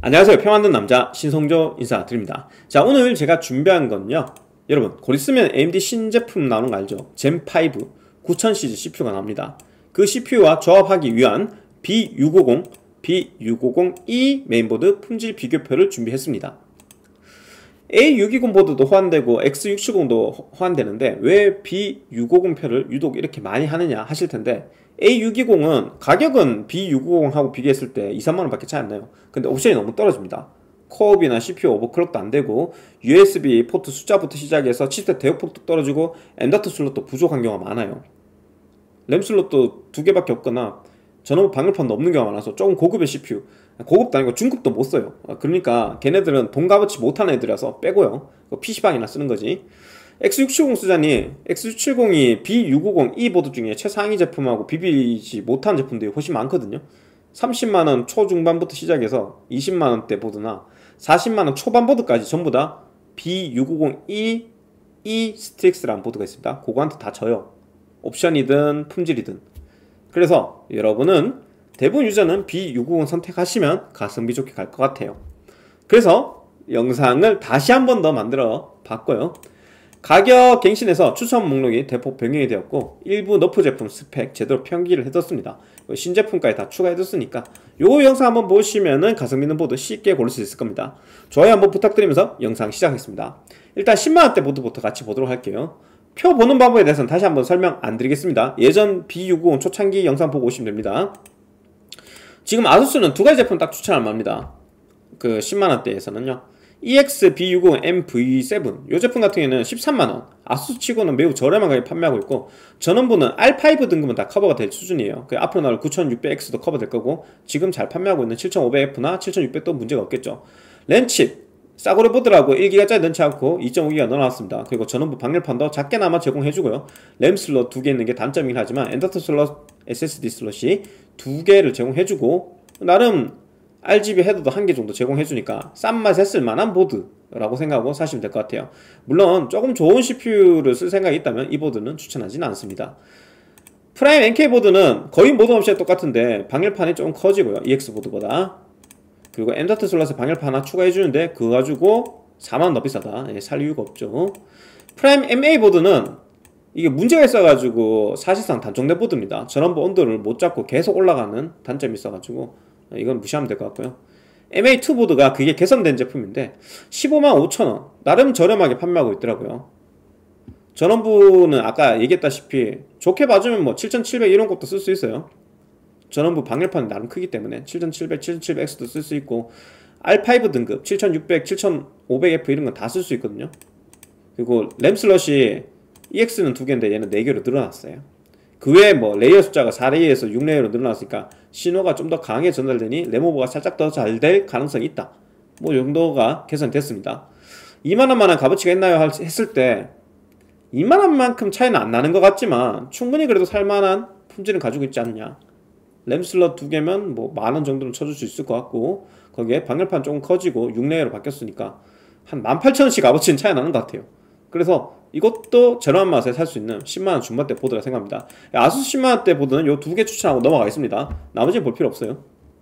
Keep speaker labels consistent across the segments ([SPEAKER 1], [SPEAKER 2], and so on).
[SPEAKER 1] 안녕하세요. 표 만든 남자 신성조 인사드립니다. 자, 오늘 제가 준비한 건요, 여러분 곧 있으면 AMD 신제품 나오는 거 알죠? 젠5 9000 시리즈 CPU가 나옵니다. 그 CPU와 조합하기 위한 B650, B650E 메인보드 품질 비교표를 준비했습니다. A620 보드도 호환되고 X670도 호환되는데 왜 B650표를 유독 이렇게 많이 하느냐 하실 텐데, A620은 가격은 B650하고 비교했을 때 2, 3만원 밖에 차이 안 나요. 근데 옵션이 너무 떨어집니다. 코어업이나 CPU 오버클럭도 안 되고, USB 포트 숫자부터 시작해서 칩셋 대역폭도 떨어지고, M.2 슬롯도 부족한 경우가 많아요. 램 슬롯도 2개밖에 없거나 전원부 방열판도 없는 경우가 많아서 조금 고급의 CPU, 고급도 아니고 중급도 못 써요. 그러니까 걔네들은 돈 값어치 못하는 애들이라서 빼고요. PC방이나 쓰는 거지. X670 쓰자니 X670이 B650E 보드 중에 최상위 제품하고 비비지 못한 제품들이 훨씬 많거든요. 30만원 초중반부터 시작해서 20만원대 보드나 40만원 초반 보드까지 전부 다 B650E 스틱스라는 보드가 있습니다. 그거한테 다 져요. 옵션이든 품질이든. 그래서 여러분은, 대부분 유저는 B650 선택하시면 가성비 좋게 갈 것 같아요. 그래서 영상을 다시 한 번 더 만들어 봤고요. 가격 갱신해서 추천 목록이 대폭 변경이 되었고, 일부 너프 제품 스펙 제대로 편기를 해뒀습니다. 신제품까지 다 추가해뒀으니까 요 영상 한번 보시면은 가성비 있는 보드 쉽게 고를 수 있을 겁니다. 좋아요 한번 부탁드리면서 영상 시작하겠습니다. 일단 10만원대 보드부터 같이 보도록 할게요. 표 보는 방법에 대해서는 다시 한번 설명 안 드리겠습니다. 예전 B650 초창기 영상 보고 오시면 됩니다. 지금 아수스는 두 가지 제품 딱 추천을 합니다. 그 10만원대에서는요, EX B650 MV7 이 제품 같은 경우에는 13만원, 아수스 치고는 매우 저렴하게 판매하고 있고, 전원부는 R5 등급은 다 커버가 될 수준이에요. 그 앞으로 나올 9600X도 커버될 거고, 지금 잘 판매하고 있는 7500F나 7600도 문제가 없겠죠. 램칩 싸구려 보드라고 1GB짜리 넣지 않고 2.5GB 넣어놨습니다. 그리고 전원부 방열판도 작게나마 제공해주고요. 램 슬롯 2개 있는 게 단점이긴 하지만 M.2 슬롯, SSD 슬롯이 2개를 제공해주고, 나름 RGB 헤더도 1개 정도 제공해주니까 싼 맛에 쓸만한 보드라고 생각하고 사시면 될 것 같아요. 물론 조금 좋은 CPU를 쓸 생각이 있다면 이 보드는 추천하지는 않습니다. 프라임 NK 보드는 거의 모든 옵션이 똑같은데 방열판이 조금 커지고요, EX 보드보다. 그리고 M.2 슬롯에 방열판 하나 추가해주는데 그거 가지고 4만원 더 비싸다. 살 이유가 없죠. 프라임 MA 보드는 이게 문제가 있어가지고 사실상 단종된 보드입니다. 전원부 온도를 못 잡고 계속 올라가는 단점이 있어가지고 이건 무시하면 될 것 같고요. MA2 보드가 그게 개선된 제품인데 155,000원, 나름 저렴하게 판매하고 있더라고요. 전원부는 아까 얘기했다시피 좋게 봐주면 뭐 7700 이런 것도 쓸 수 있어요. 전원부 방열판이 나름 크기 때문에 7700, 7700X도 쓸 수 있고, R5 등급 7600, 7500F 이런 건 다 쓸 수 있거든요. 그리고 램 슬롯이 EX는 2개인데 얘는 4개로 늘어났어요. 그 외에 뭐 레이어 숫자가 4레이어에서 6레이어로 늘어났으니까 신호가 좀 더 강하게 전달되니 램오버가 살짝 더 잘 될 가능성이 있다. 뭐 이 정도가 개선됐습니다. 2만원만한 값어치가 있나요? 했을 때 2만원만큼 차이는 안 나는 것 같지만 충분히 그래도 살만한 품질은 가지고 있지 않느냐. 램 슬롯 2개면 뭐 만원 정도는 쳐줄 수 있을 것 같고, 거기에 방열판 조금 커지고 6레이어로 바뀌었으니까 한 18,000원씩 값어치는 차이 나는 것 같아요. 그래서 이것도 저렴한 맛에 살 수 있는 10만원 중반대 보드라 생각합니다. 아수스 10만원대 보드는 요 2개 추천하고 넘어가겠습니다. 나머지는 볼 필요 없어요.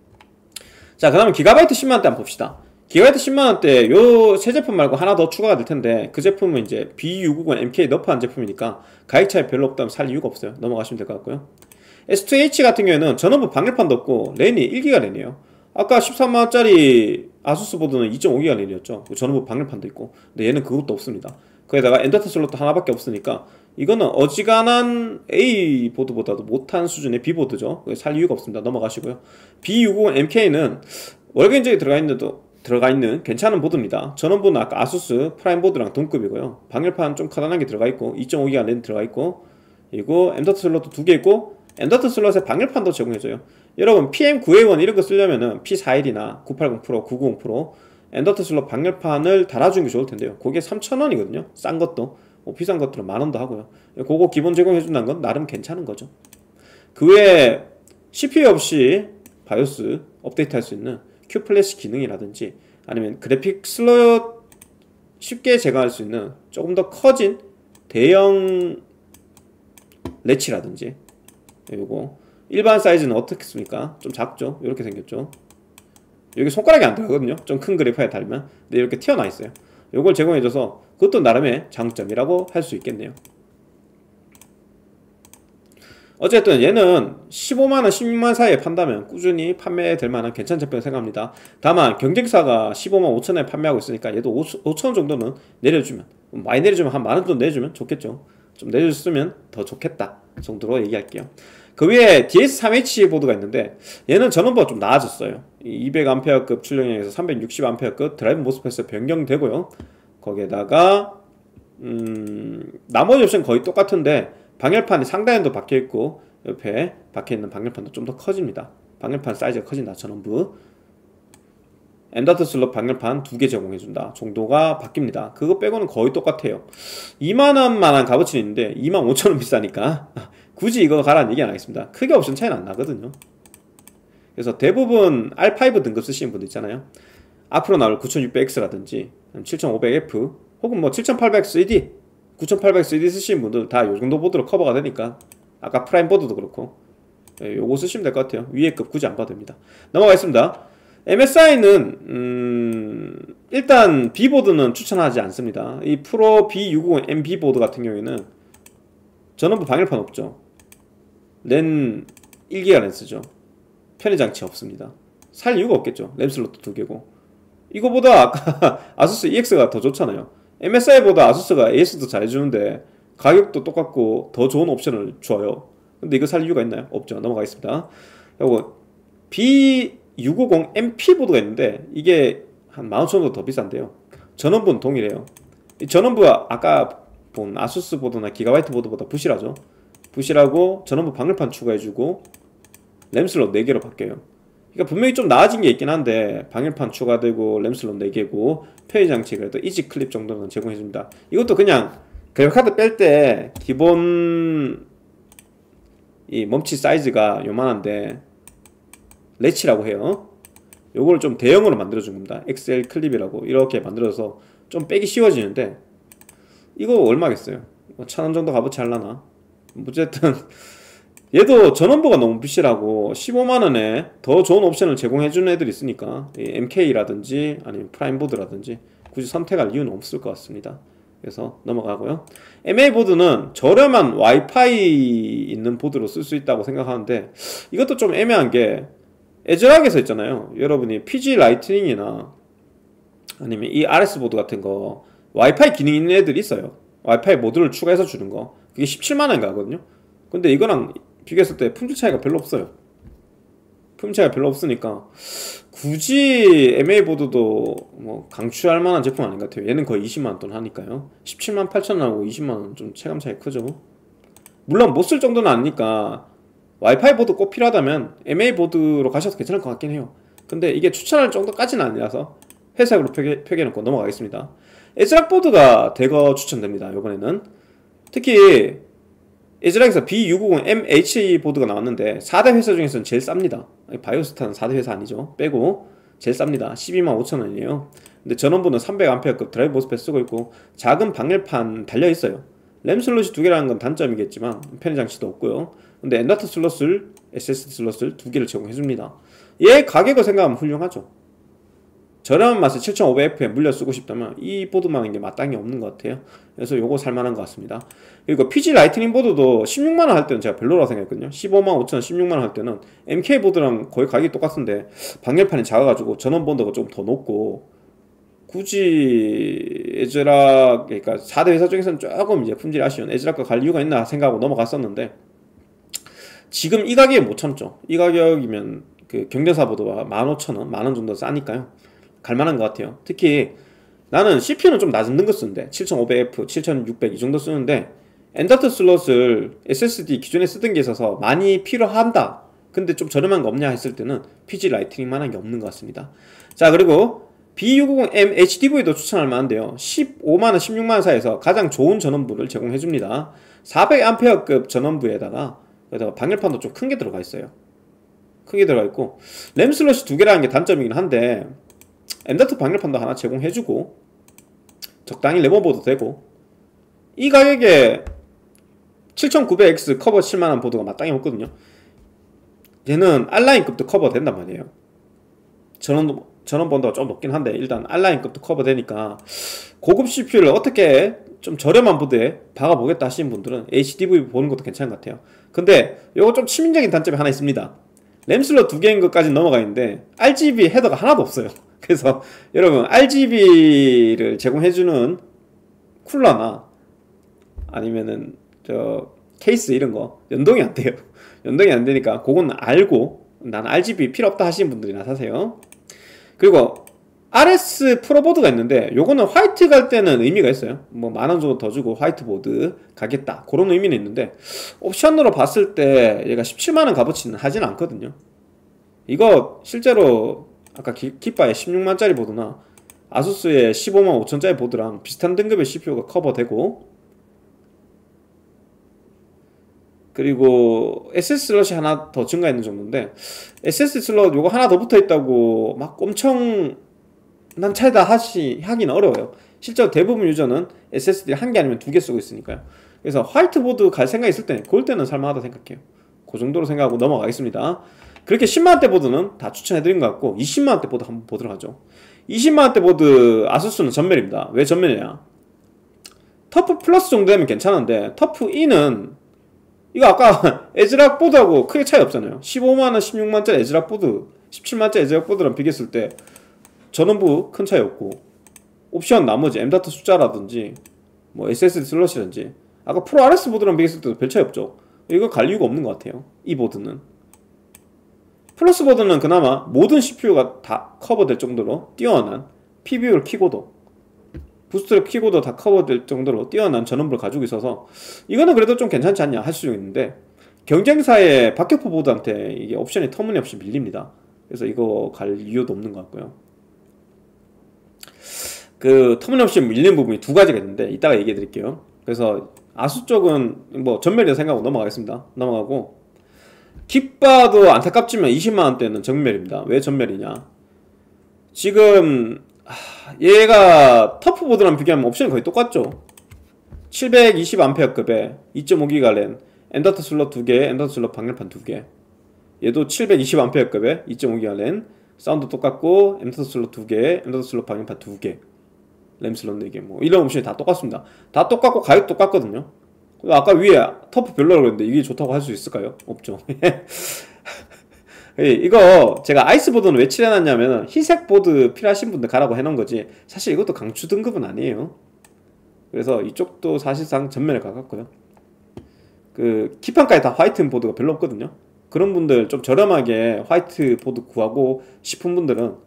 [SPEAKER 1] 자, 그 다음에 기가바이트 10만원대 한번 봅시다. 기가바이트 10만원대 요 새 제품 말고 하나 더 추가가 될 텐데, 그 제품은 이제 B650 MK 너프한 제품이니까 가격 차이 별로 없다면 살 이유가 없어요. 넘어가시면 될 것 같고요. S2H 같은 경우에는 전원부 방열판도 없고 랜이 1기가 랜이에요. 아까 13만원짜리 아수스 보드는 2.5기가 랜이었죠. 전원부 방열판도 있고. 근데 얘는 그것도 없습니다. 거기다가 M.2 슬롯도 하나밖에 없으니까 이거는 어지간한 A 보드보다도 못한 수준의 B 보드죠. 살 이유가 없습니다. 넘어가시고요. B650 MK는 월경적이 들어가 있는 괜찮은 보드입니다. 전원부는 아까 아수스 프라임 보드랑 동급이고요. 방열판 좀 커다란 게 들어가 있고 2.5기가 랜 들어가 있고, 그리고 M.2 슬롯도 2개 있고, M.2 슬롯에 방열판도 제공해줘요. 여러분 PM9A1 이런 거 쓰려면은 P41이나 980 프로, 990 프로 M.2 슬롯 방열판을 달아주는 게 좋을 텐데요. 그게 3,000원이거든요. 싼 것도. 비싼 것들은 만원도 하고요. 그거 기본 제공해준다는 건 나름 괜찮은 거죠. 그 외에 CPU 없이 바이오스 업데이트 할 수 있는 Q 플래시 기능이라든지, 아니면 그래픽 슬롯 쉽게 제거할 수 있는 조금 더 커진 대형 레치라든지, 그리고 일반 사이즈는 어떻겠습니까? 좀 작죠? 이렇게 생겼죠. 여기 손가락이 안 들어가거든요. 좀 큰 그래프에 달면. 근데 이렇게 튀어나와 있어요. 요걸 제공해줘서 그것도 나름의 장점이라고 할 수 있겠네요. 어쨌든 얘는 15만원, 16만원 사이에 판다면 꾸준히 판매될 만한 괜찮은 제품이라고 생각합니다. 다만 경쟁사가 15만 5천원에 판매하고 있으니까 얘도 5천원 정도는 내려주면, 많이 내려주면 한 만원 정도 내주면 좋겠죠. 좀 내줬으면 더 좋겠다 정도로 얘기할게요. 그 위에 DS3H 보드가 있는데 얘는 전원부가 좀 나아졌어요. 200A급 출력량에서 360A급 드라이브 모스펫에 변경되고요. 거기에다가 나머지 옵션 거의 똑같은데 방열판이 상단에도 박혀있고 옆에 박혀있는 방열판도 좀 더 커집니다. 방열판 사이즈가 커진다. 전원부 엔더트 슬롯 방열판 2개 제공해준다 정도가 바뀝니다. 그거 빼고는 거의 똑같아요. 2만원만한 값어치는 있는데 25,000원 비싸니까 굳이 이거 가라는 얘기 안 하겠습니다. 크게 옵션 차이는 안 나거든요. 그래서 대부분 R5 등급 쓰시는 분들 있잖아요. 앞으로 나올 9600X라든지 7500F 혹은 뭐 7800CD 9800CD 쓰시는 분들 다 요정도 보드로 커버가 되니까 아까 프라임 보드도 그렇고 요거 쓰시면 될 것 같아요. 위에 급 굳이 안 봐도 됩니다. 넘어가겠습니다. MSI는 일단 B보드는 추천하지 않습니다. 이 프로 B650MB 보드 같은 경우에는 전원부 방열판 없죠. 랜 1기가 랜스죠. 편의장치 없습니다. 살 이유가 없겠죠. 램 슬롯도 2개고 이거보다 아까 아수스 EX가 더 좋잖아요. MSI보다 아수스가 AS도 잘해주는데 가격도 똑같고 더 좋은 옵션을 줘요. 근데 이거 살 이유가 있나요? 없죠. 넘어가겠습니다. 요거 B650MP 보드가 있는데 이게 한 15,000원 정도 더 비싼데요. 전원부는 동일해요. 이 전원부가 아까 본 아수스 보드나 기가바이트 보드보다 부실하죠. 부실하고 전원부 방열판 추가해주고 램슬롯 4개로 바뀌어요. 그러니까 분명히 좀 나아진 게 있긴 한데 방열판 추가되고 램슬롯 4개고 편의장치 그래도 이지 클립 정도는 제공해줍니다. 이것도 그냥 그래픽카드 뺄 때 기본 이 멈치 사이즈가 요만한데 레치라고 해요. 요걸 좀 대형으로 만들어준 겁니다. XL 클립이라고 이렇게 만들어서 좀 빼기 쉬워지는데 이거 얼마겠어요? 1,000원 정도 값어치 할라나? 어쨌든 얘도 전원부가 너무 비실하고 15만원에 더 좋은 옵션을 제공해주는 애들이 있으니까 MK라든지 아니면 프라임보드라든지 굳이 선택할 이유는 없을 것 같습니다. 그래서 넘어가고요. MA보드는 저렴한 와이파이 있는 보드로 쓸 수 있다고 생각하는데 이것도 좀 애매한 게 에즈락에서 있잖아요. 여러분이 PG 라이트닝이나 아니면 이 RS보드 같은 거 와이파이 기능 있는 애들이 있어요. 와이파이 모듈을 추가해서 주는 거 그게 17만원인가 하거든요. 근데 이거랑 비교했을 때 품질 차이가 별로 없어요. 품질 차이가 별로 없으니까 굳이 MA보드도 뭐 강추할 만한 제품 아닌 것 같아요. 얘는 거의 20만원 돈 하니까요. 17만 8천원하고 20만원 좀 체감 차이 크죠. 물론 못 쓸 정도는 아니니까 와이파이 보드 꼭 필요하다면 MA보드로 가셔도 괜찮을 것 같긴 해요. 근데 이게 추천할 정도까지는 아니라서 회색으로 표기해놓고 넘어가겠습니다. 에즈락 보드가 대거 추천됩니다. 이번에는 특히 에즈락에서 B650MH 보드가 나왔는데 4대 회사 중에서는 제일 쌉니다. 바이오스타는 4대 회사 아니죠. 빼고 제일 쌉니다. 12만 5천원이에요 근데 전원부는 300A급 드라이브 모스펫 쓰고 있고 작은 방열판 달려있어요. 램 슬롯이 2개라는 건 단점이겠지만 편의장치도 없고요. 근데 엔더트 슬롯을 SSD 슬롯을 2개를 제공해줍니다. 얘 가격을 생각하면 훌륭하죠. 저렴한 맛에 7500F에 물려 쓰고 싶다면 이 보드만한 게 마땅히 없는 것 같아요. 그래서 요거 살만한 것 같습니다. 그리고 PG 라이트닝 보드도 16만원 할 때는 제가 별로라고 생각했거든요. 15만 5천원 16만원 할 때는 MK 보드랑 거의 가격이 똑같은데 방열판이 작아가지고 전원 본드가 좀 더 높고 굳이 에즈락 그러니까 4대 회사 중에서는 조금 이제 품질이 아쉬운 에즈락과 갈 이유가 있나 생각하고 넘어갔었는데 지금 이 가격에 못 참죠. 이 가격이면 그 경쟁사 보드와 15,000원, 만원 정도 싸니까요. 갈만한 것 같아요. 특히 나는 CPU는 좀 낮은 거 쓰는데 7500F, 7600 이 정도 쓰는데 엔더트 슬롯을 SSD 기존에 쓰던 게 있어서 많이 필요한다. 근데 좀 저렴한 거 없냐 했을 때는 PG 라이트닝만한 게 없는 것 같습니다. 자 그리고 B650M HDV도 추천할 만한데요. 15만원, 16만원 사이에서 가장 좋은 전원부를 제공해줍니다. 400A급 전원부에다가 방열판도 좀 큰 게 들어가 있어요. 크게 들어가 있고 램 슬롯이 2개라는 게 단점이긴 한데 엔더트 방열판도 하나 제공해주고 적당히 레모보도 되고 이 가격에 7900X 커버 7만원 보드가 마땅히 없거든요. 얘는 R라인급도 커버 된단 말이에요. 전원 번도가 좀 높긴 한데 일단 R라인급도 커버되니까 고급 CPU를 어떻게 좀 저렴한 보드에 박아보겠다 하시는 분들은 HDV 보는 것도 괜찮은 것 같아요. 근데 요거 좀 치명적인 단점이 하나 있습니다. 램 슬롯 2개인 것까지 넘어가 있는데 RGB 헤더가 하나도 없어요. 그래서 여러분 RGB를 제공해주는 쿨러나 아니면은 저 케이스 이런 거 연동이 안 돼요. 연동이 안 되니까 그건 알고 나는 RGB 필요 없다 하시는 분들이나 사세요. 그리고 RS 프로보드가 있는데 요거는 화이트 갈 때는 의미가 있어요. 뭐 만원 정도 더 주고 화이트보드 가겠다 그런 의미는 있는데 옵션으로 봤을 때 얘가 17만원 값어치는 하진 않거든요. 이거 실제로 아까 기파의 16만짜리 보드나 아수스의 15만 5천짜리 보드랑 비슷한 등급의 CPU가 커버되고, 그리고 SS 슬롯이 하나 더 증가했는 정도인데 SS 슬롯 요거 하나 더 붙어있다고 막 엄청 난 차이다 하기는 어려워요. 실제로 대부분 유저는 SSD 한 개 아니면 두 개 쓰고 있으니까요. 그래서 화이트보드 갈 생각 있을 때 그럴 때는 살만하다 생각해요. 그 정도로 생각하고 넘어가겠습니다. 그렇게 10만원대 보드는 다 추천해드린 것 같고 20만원대 보드 한번 보도록 하죠. 20만원대 보드 아수스는 전멸입니다. 왜 전멸이냐, 터프 플러스 정도 되면 괜찮은데 터프 E는 이거 아까 에즈락 보드하고 크게 차이 없잖아요. 15만원 16만원짜리 에즈락 보드 17만원짜리 에즈락 보드랑 비교했을 때 전원부 큰 차이 없고 옵션 나머지 M.2 숫자라든지 뭐 SSD 슬롯이든지 아까 프로 RS 보드랑 비교했을 때도 별 차이 없죠. 이거 갈 이유가 없는 것 같아요. 이 보드는 플러스 보드는 그나마 모든 CPU가 다 커버될 정도로 뛰어난 PBU를 키고도 부스트를 키고도 다 커버될 정도로 뛰어난 전원부를 가지고 있어서 이거는 그래도 좀 괜찮지 않냐 할 수 있는데 경쟁사의 박격포 보드한테 이게 옵션이 터무니없이 밀립니다. 그래서 이거 갈 이유도 없는 것 같고요. 그 터무니없이 밀리는 부분이 두 가지가 있는데 이따가 얘기해 드릴게요. 그래서 아수 쪽은 뭐 전멸이라 생각하고 넘어가겠습니다. 넘어가고 깃바도 안타깝지만 20만원대는 전멸입니다. 왜 전멸이냐, 지금 얘가 터프보드랑 비교하면 옵션이 거의 똑같죠. 720A급에 2.5기가 램, M.2 슬롯 2개, M.2 슬롯 방열판 2개. 얘도 720A급에 2.5기가 램, 사운드 똑같고 M.2 슬롯 2개, M.2 슬롯 방열판 2개, 램 슬롯 4개, 뭐 이런 옵션이 다 똑같습니다. 다 똑같고 가격 똑같거든요. 아까 위에 터프 별로라고 그랬는데 이게 좋다고 할 수 있을까요? 없죠. 이거 제가 아이스보드는 왜 칠해놨냐면 희색 보드 필요하신 분들 가라고 해놓은 거지 사실 이것도 강추 등급은 아니에요. 그래서 이쪽도 사실상 전면에 가깝고요. 그 기판까지 다 화이트 보드가 별로 없거든요. 그런 분들 좀 저렴하게 화이트 보드 구하고 싶은 분들은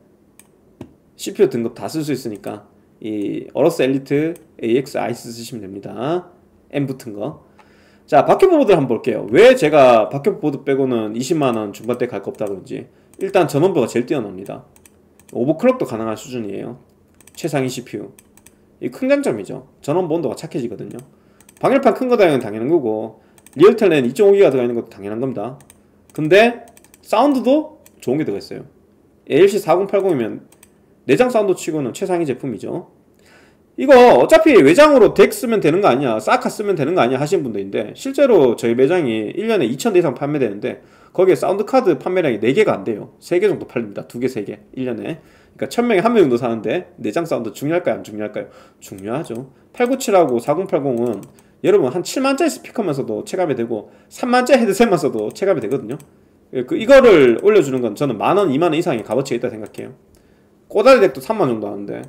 [SPEAKER 1] CPU 등급 다 쓸 수 있으니까 이 어러스 엘리트 AX 아이스 쓰시면 됩니다. M 붙은 거. 자, 박격포 보드를 한번 볼게요. 왜 제가 박격포 보드 빼고는 20만원 중반대 갈 거 없다 그런지. 일단 전원부가 제일 뛰어납니다. 오버클럭도 가능한 수준이에요. 최상위 CPU. 이 큰 장점이죠. 전원부 온도가 착해지거든요. 방열판 큰 거 당연한 거고 리얼텔 랜 2.5기가 들어가 있는 것도 당연한 겁니다. 근데 사운드도 좋은 게 들어가 있어요. ALC 4080이면 내장 사운드 치고는 최상위 제품이죠. 이거 어차피 외장으로 덱 쓰면 되는 거 아니야, 사카 쓰면 되는 거 아니야 하시는 분들인데 실제로 저희 매장이 1년에 2,000대 이상 판매되는데 거기에 사운드 카드 판매량이 4개가 안 돼요. 3개 정도 팔립니다. 2개, 3개 1년에. 그러니까 1000명에 1명 정도 사는데 내장 사운드 중요할까요? 안 중요할까요? 중요하죠. 897하고 4080은 여러분 한 7만짜리 스피커만 써도 체감이 되고 3만짜리 헤드셋만 써도 체감이 되거든요. 이거를 올려주는 건 저는 만원, 2만원 이상의 값어치가 있다 생각해요. 꼬다리 덱도 3만 정도 하는데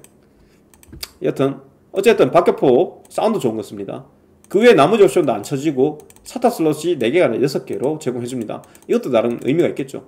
[SPEAKER 1] 여튼 어쨌든 박격포 사운드 좋은 거 씁니다. 그 외에 나머지 옵션도 안 쳐지고 사타 슬롯이 4개가 아니라 6개로 제공해줍니다. 이것도 나름 의미가 있겠죠.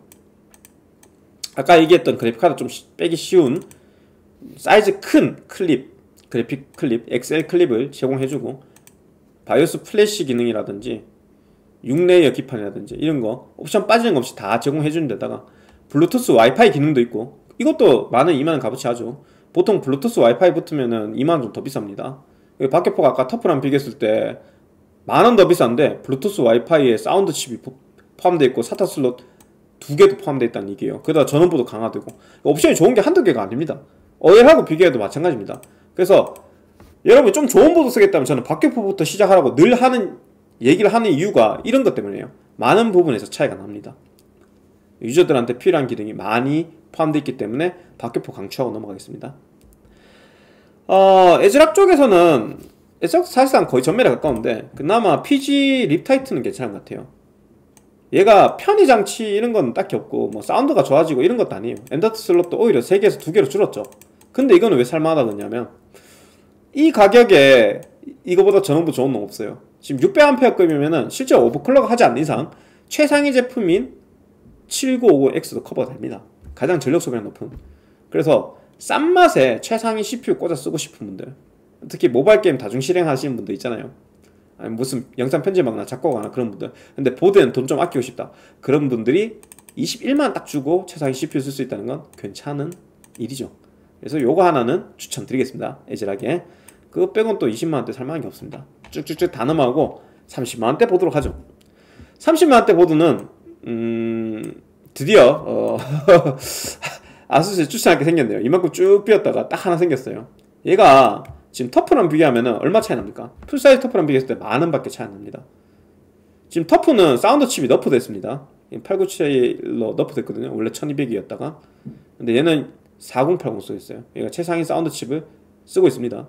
[SPEAKER 1] 아까 얘기했던 그래픽카드 좀 빼기 쉬운 사이즈 큰 클립, 그래픽 클립, XL 클립을 제공해주고 바이오스 플래시 기능이라든지 6레이어 기판이라든지 이런거 옵션 빠지는 거 없이 다 제공해주는 데다가 블루투스 와이파이 기능도 있고 이것도 만원, 2만원 값어치 하죠. 보통 블루투스 와이파이 붙으면은 2만원 좀 더 비쌉니다. 박격포가 아까 터프랑 비교했을 때 만원 더 비싼데 블루투스 와이파이에 사운드 칩이 포함되어 있고 사타 슬롯 2개도 포함되어 있다는 얘기예요. 게다가 전원부도 강화되고 옵션이 좋은 게 한두 개가 아닙니다. 어엘하고 비교해도 마찬가지입니다. 그래서 여러분이 좀 좋은 보드 쓰겠다면 저는 박격포부터 시작하라고 늘 얘기를 하는 이유가 이런 것 때문이에요. 많은 부분에서 차이가 납니다. 유저들한테 필요한 기능이 많이 포함되어 있기 때문에 박격포 강추하고 넘어가겠습니다. 에즈락 쪽에서는 에즈락 사실상 거의 전멸에 가까운데 그나마 PG 립타이트는 괜찮은 것 같아요. 얘가 편의 장치 이런 건 딱히 없고 뭐 사운드가 좋아지고 이런 것도 아니에요. 엔더트 슬롯도 오히려 3개에서 2개로 줄었죠. 근데 이거는 왜 살만하다 그러냐면 이 가격에 이거보다 전원부 좋은 놈 없어요. 지금 600A급이면은 실제 오버클럭 하지 않는 이상 최상위 제품인 7950X도 커버가 됩니다. 가장 전력 소비가 높은. 그래서 싼 맛에 최상위 CPU 꽂아 쓰고 싶은 분들, 특히 모바일 게임 다중 실행하시는 분들 있잖아요. 아니 무슨 영상 편집하거나 작곡하거나 그런 분들, 근데 보드에는 돈 좀 아끼고 싶다, 그런 분들이 21만원 딱 주고 최상위 CPU 쓸 수 있다는 건 괜찮은 일이죠. 그래서 요거 하나는 추천드리겠습니다. 에즈락에. 그거 빼곤 또 20만원대 살만한 게 없습니다. 쭉쭉쭉 다 넘어가고 30만원대 보도록 하죠. 30만원대 보드는 드디어 아수스에 추천할 게 생겼네요. 이만큼 쭉 비었다가 딱 하나 생겼어요. 얘가 지금 터프랑 비교하면 얼마 차이 납니까? 풀사이즈 터프랑 비교했을 때 만원밖에 차이 안 납니다. 지금 터프는 사운드 칩이 너프 됐습니다. 897로 너프 됐거든요. 원래 1200이었다가. 근데 얘는 4080 쓰고 있어요. 얘가 최상위 사운드 칩을 쓰고 있습니다.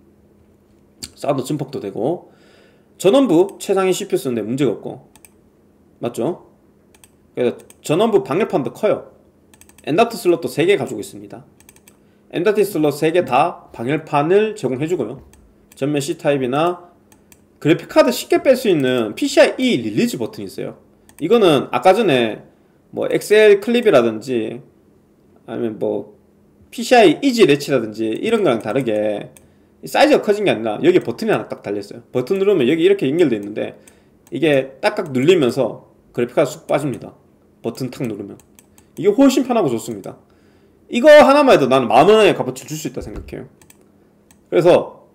[SPEAKER 1] 사운드 증폭도 되고 전원부 최상위 CPU 쓰는데 문제가 없고, 맞죠? 그래서 전원부 방열판도 커요. 엔더트 슬롯도 3개 가지고 있습니다. 엔더트 슬롯 3개 다 방열판을 제공해주고요. 전면 C타입이나 그래픽카드 쉽게 뺄 수 있는 PCIe 릴리즈 버튼이 있어요. 이거는 아까 전에 뭐 XL 클립이라든지 아니면 뭐 PCI 이지 레치라든지 이런 거랑 다르게 사이즈가 커진 게 아니라 여기 버튼이 하나 딱 달려있어요. 버튼 누르면 여기 이렇게 연결되어 있는데 이게 딱딱 눌리면서 그래픽카드 쑥 빠집니다. 버튼 탁 누르면. 이게 훨씬 편하고 좋습니다. 이거 하나만 해도 나는 만원의 값어치를 줄 수 있다 생각해요. 그래서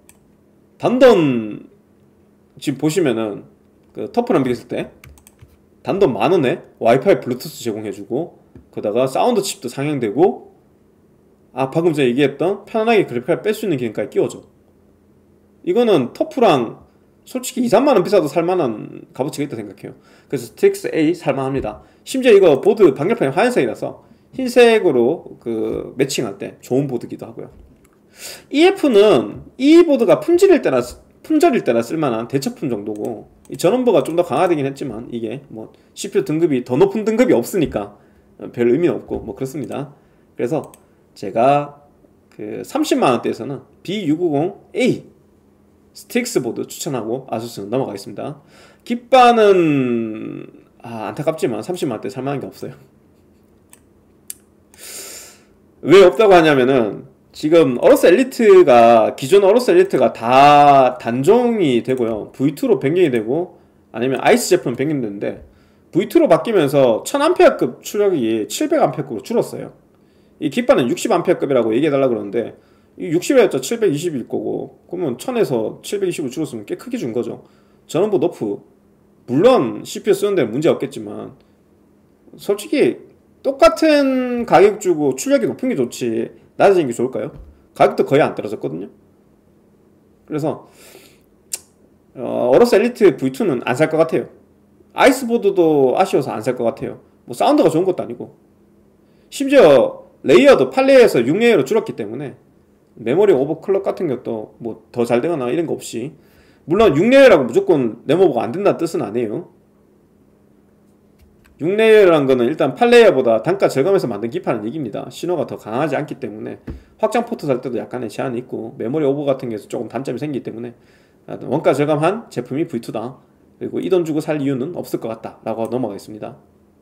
[SPEAKER 1] 단돈 지금 보시면은 그 터프랑 비교했을 때 단돈 만원에 와이파이 블루투스 제공해주고 거기다가 사운드 칩도 상향되고, 방금 전에 얘기했던 편안하게 그래픽카드 뺄 수 있는 기능까지 끼워줘. 이거는 터프랑 솔직히 2, 3만원 비싸도 살만한 값어치가 있다 생각해요. 그래서 스틱스 A 살만합니다. 심지어 이거 보드 방열판이 하얀색이라서 흰색으로 그 매칭할 때 좋은 보드기도 하고요. EF는 이 보드가 품절일 때나 쓸만한 대처품 정도고, 이 전원부가 좀 더 강화되긴 했지만 이게 뭐 CPU 등급이 더 높은 등급이 없으니까 별 의미는 없고 뭐 그렇습니다. 그래서 제가 그 30만원대에서는 B690A 스틱스 보드 추천하고 아수스는 넘어가겠습니다. 깃바는 안타깝지만 30만원대 살만한 게 없어요. 왜 없다고 하냐면은 지금 어로스 엘리트가, 기존 어로스 엘리트가 다 단종이 되고요, V2로 변경이 되고 아니면 아이스 제품 변경되는데 V2로 바뀌면서 1000A급 출력이 700A급으로 줄었어요. 이 깃바는 60A급이라고 얘기해달라고 그러는데 이 60에서 720일 거고, 그러면 1000에서 720을 줄었으면 꽤 크게 준 거죠. 전원부 너프, 물론 CPU 쓰는데 문제 없겠지만 솔직히 똑같은 가격 주고 출력이 높은 게 좋지 낮아진 게 좋을까요? 가격도 거의 안 떨어졌거든요. 그래서 어로스 엘리트 V2는 안 살 것 같아요. 아이스보드도 아쉬워서 안 살 것 같아요. 뭐 사운드가 좋은 것도 아니고, 심지어 레이어도 8레이어에서 6레이어로 줄었기 때문에 메모리 오버클럭 같은 것도 뭐 더 잘 되거나 이런 거 없이, 물론 6레이어라고 무조건 네모버가 안 된다는 뜻은 아니에요. 6레이어라는 거는 일단 8레이어보다 단가 절감해서 만든 기판은 얘기입니다. 신호가 더 강하지 않기 때문에 확장 포트 살 때도 약간의 제한이 있고 메모리 오버 같은 게서 조금 단점이 생기기 때문에 원가 절감한 제품이 V2다. 그리고 이 돈 주고 살 이유는 없을 것 같다 라고 넘어가겠습니다.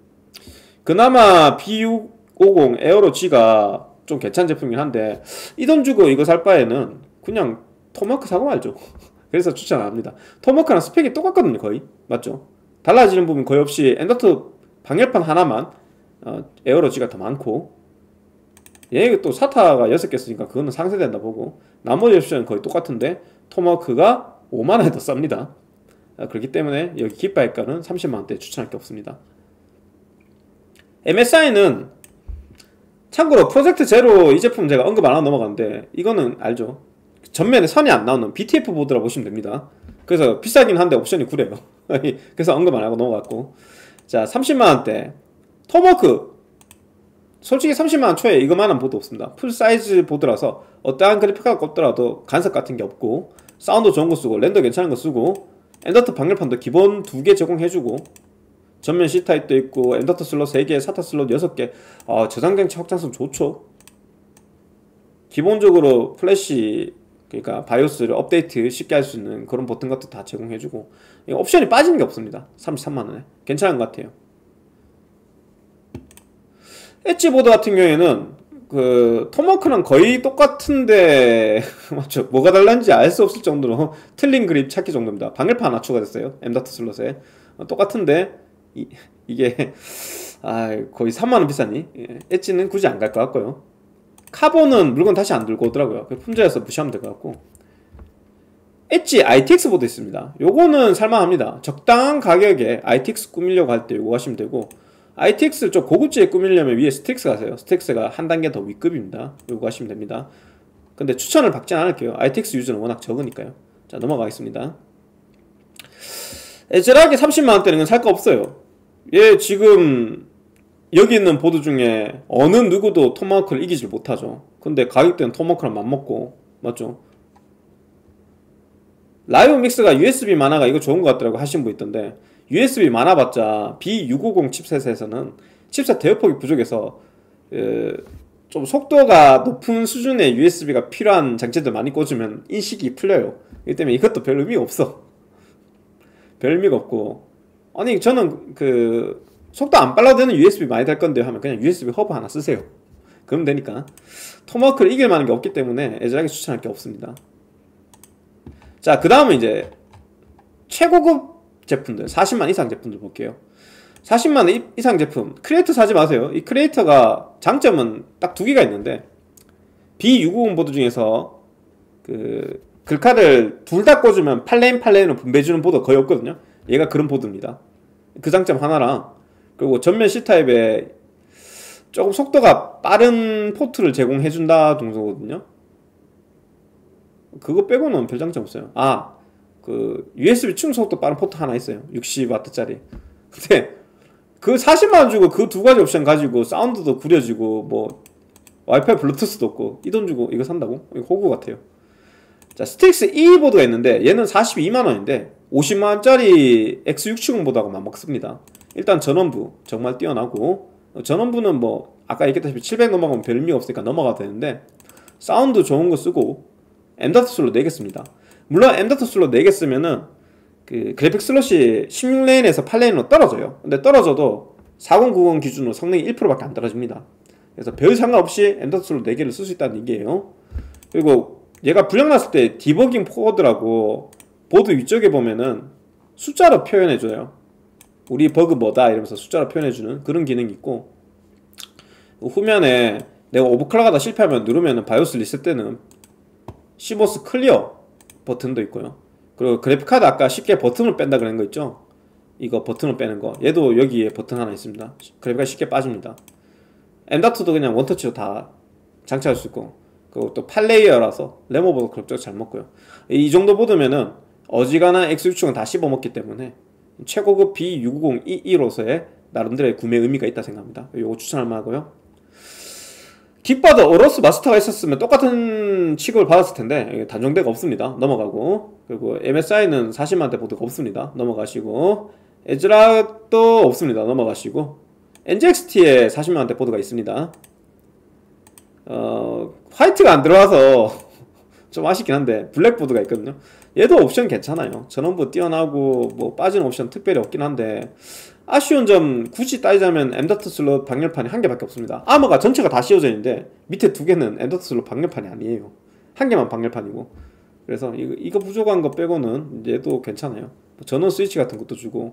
[SPEAKER 1] 그나마 B650 에어로 G가 좀 괜찮은 제품이긴 한데 이 돈 주고 이거 살 바에는 그냥 토마호크 사고 말죠. 그래서 추천 안 합니다. 토마호크랑 스펙이 똑같거든요, 거의. 맞죠? 달라지는 부분 거의 없이 엔더트 방열판 하나만 에어로 G가 더 많고, 얘 또 사타가 6개 쓰니까 그거는 상쇄된다 보고, 나머지 옵션은 거의 똑같은데 토마호크가 5만원에 더 쌉니다. 그렇기 때문에 여기 깃바의가는 30만원대 추천할 게 없습니다. MSI는 참고로 프로젝트 제로 이 제품 제가 언급 안 하고 넘어갔는데 이거는 알죠? 전면에 선이 안 나오는 BTF 보드라 보시면 됩니다. 그래서 비싸긴 한데 옵션이 구려요. 그래서 언급 안 하고 넘어갔고, 자 30만원대 토마호크 솔직히 30만원 초에 이거만한 보드 없습니다. 풀사이즈 보드라서 어떠한 그래픽카드가 없더라도 간섭 같은 게 없고, 사운드 좋은 거 쓰고, 렌더 괜찮은 거 쓰고, 엔더트 방열판도 기본 2개 제공해주고, 전면 C타입도 있고, 엔더트 슬롯 3개, 사타 슬롯 6개. 저장장치 확장성 좋죠. 기본적으로 플래시, 그러니까 바이오스를 업데이트 쉽게 할 수 있는 그런 버튼 것도 다 제공해주고, 옵션이 빠지는 게 없습니다. 33만원에 괜찮은 것 같아요. 엣지보드 같은 경우에는 그 토마호크랑 거의 똑같은데 맞죠? 뭐가 달랐는지 알 수 없을 정도로 틀린 그립 찾기 정도입니다. 방열판 하나 추가됐어요. M.2 슬롯에. 똑같은데 이게 거의 3만원 비싸니? 엣지는 굳이 안 갈 것 같고요. 카본은 물건 다시 안 들고 오더라고요. 품절해서 무시하면 될 것 같고. 엣지 ITX 보드 있습니다. 요거는 살만합니다. 적당한 가격에 ITX 꾸미려고 할 때 요거 하시면 되고, ITX를 좀 고급지게 꾸미려면 위에 스틱스 가세요. 스틱스가 한 단계 더 윗급입니다. 요거 하시면 됩니다. 근데 추천을 받진 않을게요. ITX 유저는 워낙 적으니까요. 자, 넘어가겠습니다. 에즈락이 30만원대는 건 살 거 없어요. 얘 지금 여기 있는 보드 중에 어느 누구도 토마호크를 이기질 못하죠. 근데 가격대는 토마호크랑 맞먹고, 맞죠? 라이브 믹스가 USB 만화가 이거 좋은 것 같더라고 하신 분 있던데, USB 많아봤자 B650 칩셋에서는 칩셋 대역폭이 부족해서 좀 속도가 높은 수준의 USB가 필요한 장치들 많이 꽂으면 인식이 풀려요. 그렇기 때문에 이것도 별 의미가 없어. 별 의미가 없고, 아니 저는 그 속도 안 빨라도 되는 USB 많이 달 건데요 하면 그냥 USB 허브 하나 쓰세요. 그러면 되니까. 토마호크를 이길 만한 게 없기 때문에 애절하게 추천할 게 없습니다. 자, 그 다음은 이제 최고급 제품들, 40만 이상 제품들 볼게요. 40만 이상 제품, 크리에이터 사지 마세요. 이 크리에이터가 장점은 딱 2개가 있는데, B650 보드 중에서 그 글카를 둘 다 꽂으면 팔레인으로 분배해주는 보드가 거의 없거든요. 얘가 그런 보드입니다. 그 장점 하나랑, 그리고 전면 C타입에 조금 속도가 빠른 포트를 제공해준다 정도거든요. 그거 빼고는 별 장점 없어요. 그 USB 충 속도 빠른 포트 하나 있어요. 60W짜리. 근데 그 40만원 주고 그 2가지 옵션 가지고 사운드도 구려지고 뭐 와이파이 블루투스도 없고 이 돈 주고 이거 산다고? 이거 호구 같아요. 자, 스틱스 E 보드가 있는데 얘는 42만원인데 50만원짜리 X670보드하고 맞먹습니다. 일단 전원부 정말 뛰어나고, 전원부는 뭐 아까 얘기했다시피 700 넘어가면 별 의미가 없으니까 넘어가도 되는데, 사운드 좋은 거 쓰고 M.2 슬롯 4개 씁니다. 물론 M.2 슬롯 4개 쓰면은 그 그래픽 슬롯이 16레인에서 8레인으로 떨어져요. 근데 떨어져도 4090 기준으로 성능이 1%밖에 안 떨어집니다. 그래서 별 상관없이 M.2 슬롯 4개를 쓸 수 있다는 얘기예요. 그리고 얘가 불량났을 때 디버깅 코드라고 보드 위쪽에 보면은 숫자로 표현해줘요. 우리 버그 뭐다 이러면서 숫자로 표현해주는 그런 기능이 있고, 후면에 내가 오버클럭하다 실패하면 누르면은 바이오스 리셋 때는 시모스 클리어 버튼도 있고요. 그리고 그래픽카드 아까 쉽게 버튼을 뺀다 그런 거 있죠? 이거 버튼을 빼는 거, 얘도 여기에 버튼 하나 있습니다. 그래픽카드 쉽게 빠집니다. M.2도 그냥 원터치로 다 장착할 수 있고, 그리고 또 8레이어라서 레모버도 그럭저럭 잘 먹고요. 이 정도 보드면은 어지간한 X670은 다 씹어먹기 때문에 최고급 B650EE로서의 나름대로의 구매 의미가 있다 생각합니다. 이거 추천할 만하고요. 깃바도 어로스 마스터가 있었으면 똑같은 취급을 받았을 텐데 단종대가 없습니다. 넘어가고, 그리고 MSI는 40만원대 보드가 없습니다. 넘어가시고, 에즈락도 없습니다. 넘어가시고, NGXT에 40만원대 보드가 있습니다. 화이트가 안 들어와서 좀 아쉽긴 한데 블랙보드가 있거든요. 얘도 옵션 괜찮아요. 전원부 뛰어나고 뭐 빠지는 옵션 특별히 없긴 한데, 아쉬운 점 굳이 따지자면 M.2 슬롯 방열판이 1개밖에 없습니다. 아머가 전체가 다 씌워져 있는데 밑에 2개는 M.2 슬롯 방열판이 아니에요. 1개만 방열판이고. 그래서 이거 부족한 거 빼고는 얘도 괜찮아요. 전원 스위치 같은 것도 주고.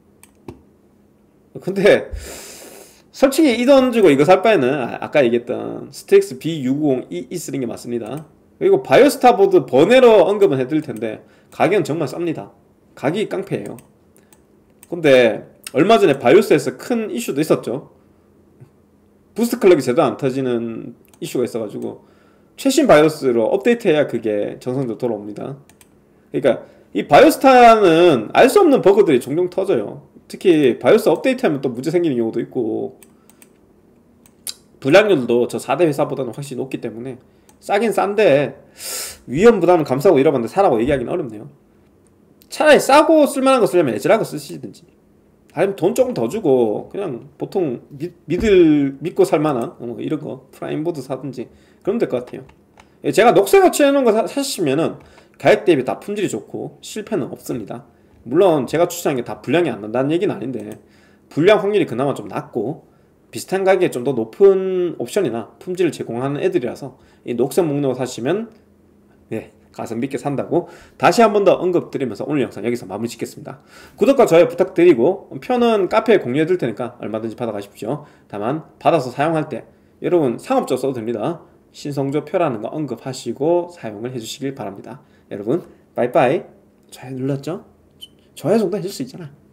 [SPEAKER 1] 근데 솔직히 이 돈 주고 이거 살 바에는 아까 얘기했던 스틱스 B650E 쓰는 게 맞습니다. 그리고 바이오스타 보드 번외로 언급은 해드릴 텐데 가격은 정말 쌉니다. 가격이 깡패예요. 근데 얼마 전에 바이오스에서 큰 이슈도 있었죠. 부스트 클럭이 제대로 안 터지는 이슈가 있어가지고 최신 바이오스로 업데이트해야 그게 정상적으로 돌아옵니다. 그러니까 이 바이오스타는 알 수 없는 버그들이 종종 터져요. 특히 바이오스 업데이트하면 또 문제 생기는 경우도 있고, 불량률도 저 4대 회사보다는 확실히 높기 때문에 싸긴 싼데 위험 부담을 감수하고 이러봤는데 사라고 얘기하기는 어렵네요. 차라리 싸고 쓸만한 거 쓰려면 에즈락을 쓰시든지, 아니면 돈 조금 더 주고 그냥 보통 믿고 살만한 이런 거 프라임보드 사든지 그러면 될 것 같아요. 제가 녹색을 칠해놓은 거 사시면은 가격 대비 다 품질이 좋고 실패는 없습니다. 물론 제가 추천한 게 다 불량이 안 난다는 얘기는 아닌데 불량 확률이 그나마 좀 낮고 비슷한 가격에 좀 더 높은 옵션이나 품질을 제공하는 애들이라서 이 녹색 목록을 사시면 네, 가성비 있게 산다고 다시 한 번 더 언급드리면서 오늘 영상 여기서 마무리 짓겠습니다. 구독과 좋아요 부탁드리고 표는 카페에 공유해 둘 테니까 얼마든지 받아가십시오. 다만 받아서 사용할 때 여러분 상업적 써도 됩니다. 신성조 표라는 거 언급하시고 사용을 해주시길 바랍니다. 여러분 빠이빠이. 좋아요 눌렀죠? 좋아요 정도 해줄 수 있잖아.